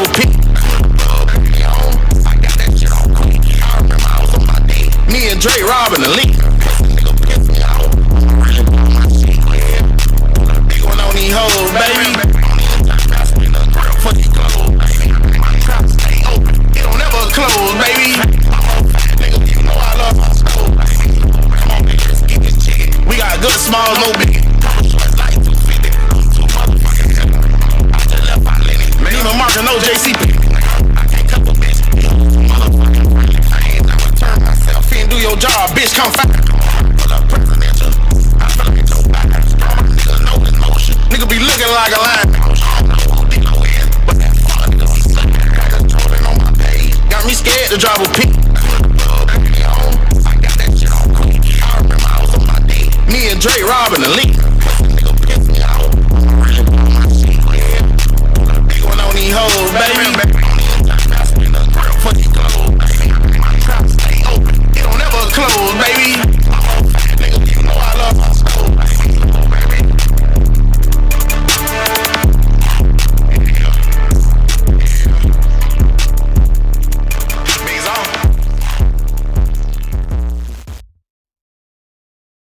drop a pic. Me and Dre robbing the leak. Big one on these hoes, baby. It don't never close, baby. We got good, small, no big. Nima Mark and OJCP. Do your job, bitch, come fast. Nigga be looking like a lion. Got me scared to drive a pic. Me and Dre robbing the leak. Big one on these hoes, baby. Close, baby.